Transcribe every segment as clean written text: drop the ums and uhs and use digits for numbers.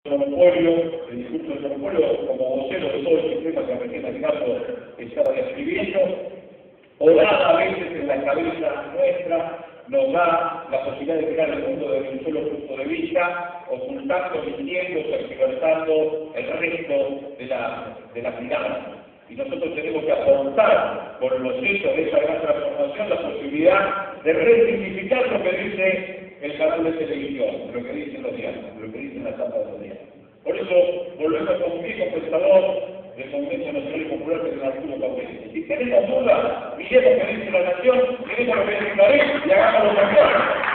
monopolio, el discurso del monopolio como vocero de todo el sistema que recién Ricardo estaba describiendo, orada a veces en la cabeza nuestra, nos da la posibilidad de crear el mundo desde un solo punto de vista, ocultando, mintiendo, tergiversando el resto de la pirámide. Y nosotros tenemos que aportar con los hechos de esa gran transformación la posibilidad de resignificar lo que dice el canal de televisión, lo que dicen los diarios, lo que dicen las tapas de los diarios. Por eso volvemos con un viejo pensador del Movimiento Nacional y Popular, que es Arturo Caudillo. Si tenemos dudas, miremos lo que dice la Nación, miremos lo que dice la ley y hagámoslo cambiar.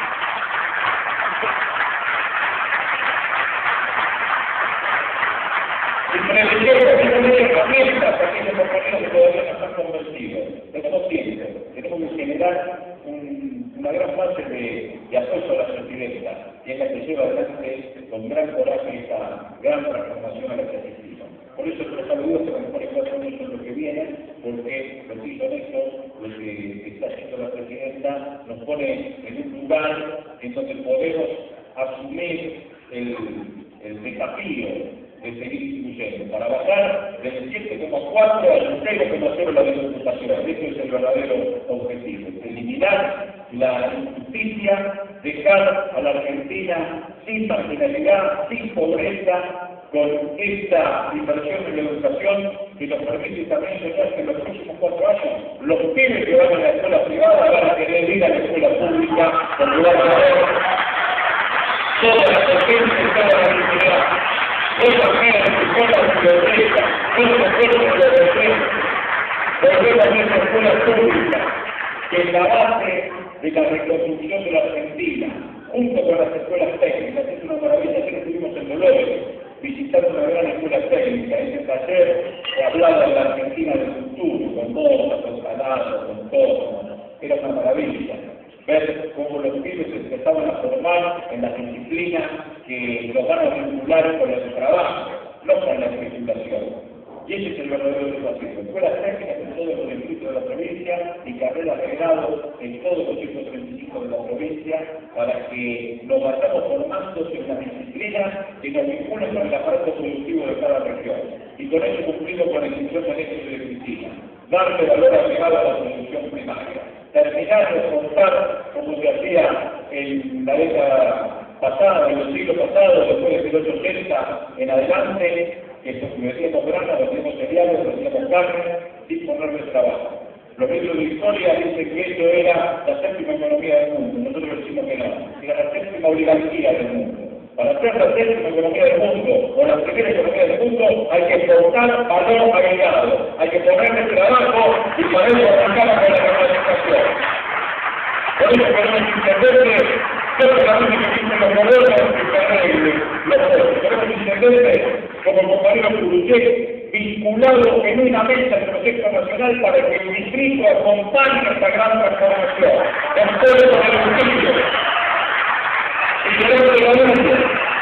Herramientas a aquellos compañeros que todavía no están convencidos. Tenemos tiempo, tenemos que generar una gran fase de apoyo a la certidumbre, y es la que lleva adelante con gran coraje esta gran transformación a la que asistimos. Por eso los saludos que a lo mejor en 4 años son los que vienen, porque lo que hizo esto, lo que está haciendo la presidenta, nos pone en un lugar en donde podemos asumir el desafío de seguir discutiendo, para bajar del 7,4 al 0,0 la diputación. Ese es el verdadero objetivo, eliminar la injusticia, dejar a la Argentina sin marginalidad, sin pobreza, con esta inversión en la educación que nos permite también soñar que en los próximos 4 años los pibes que van a la escuela privada van a querer ir a la escuela pública, porque van a ver toda la potencia y toda la dignidad. Esa mujer que son las bibliotecas, esa biblioteca, volvemos a nuestra escuela pública, que es la base de la reconstrucción de la Argentina, junto con las escuelas técnicas. Es una maravilla. Ayer estuvimos en Dolores visitando una gran escuela técnica, ese taller que hablaba de la Argentina del futuro, con bolsas, con saladas, con todo. Era una maravilla ver cómo los pibes se empezaban a formar en las disciplinas que los van a vincular con el trabajo, no con la especulación. Y ese es el verdadero desafío. Escuelas técnicas en todos los distritos de la provincia y carreras de grado en todos los 135 de la provincia, para que nos vayamos formando en las disciplinas que nos vinculan con el aparato productivo de cada región. Y con eso cumplimos con la inclusión de electricidad y electricidad. Darle valor agregado a la producción primaria. Terminar de contar, como se hacía en la década pasada, en los siglos pasados, después de 1880 en adelante, que vendíamos grana, vendíamos cereales, vendíamos carne, sin ponerle trabajo. Los libros de historia dicen que eso era la 7ª economía del mundo. Nosotros decimos que no, era la 7ª oligarquía del mundo. Para ser la 7ª economía del mundo o la 1ª economía del mundo hay que exportar valor agregado, hay que ponerle trabajo y para eso arrancar con la capacitación. Por eso queremos entender que solamente que existen los modelos que se arreglen los otros. Queremos entender como el compañero Curuchet, vinculado en una mesa del proyecto nacional para que el distrito acompañe esta gran transformación. En todo el municipio. Y queremos que la lucha.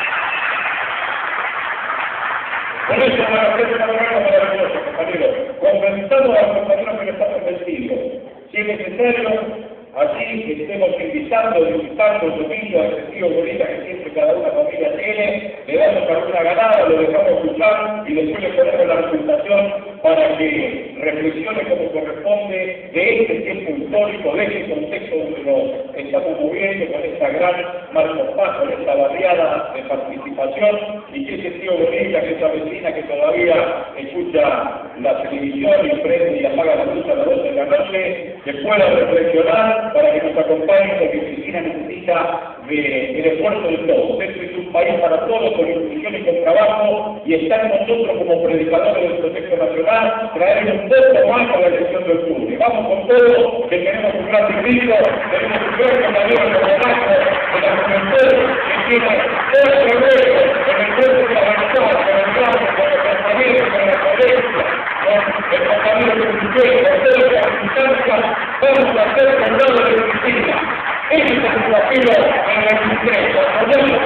Por eso van a hacer una programa maravillosa, compañeros. Conversamos a los compañeros que no están convencidos. Si es necesario, así que estemos invitando el domingo al sentido bonita que siempre cada una familia tiene, le damos alguna ganada, lo dejamos escuchar y después le ponemos la presentación para que reflexione como corresponde de este tiempo histórico, de este contexto donde nos estamos moviendo con esta gran marco-paso, con esta barriada de participación, y que ese tío bonita, que esa vecina que todavía escucha la televisión y prende y apaga la luz a las 12 de la noche, que pueda reflexionar para que nos acompañe, porque Cristina necesita del esfuerzo de todos. Este es un país para todos, con inclusión y con trabajo, y está en nosotros como predicadores del proyecto nacional traer un voto más a la elección de octubre. Vamos con todo, que tenemos un gran distrito, tenemos un gran compañero en el trabajo, de la juventud, que tiene todo el revuelo, con el pueblo de la voluntad, con el trabajo, con los compañeros, con la coherencia, con el compañero que cumplió, con toda la circunstancia, vamos a hacer condado de Cristina. Ese es el desafío en el distrito.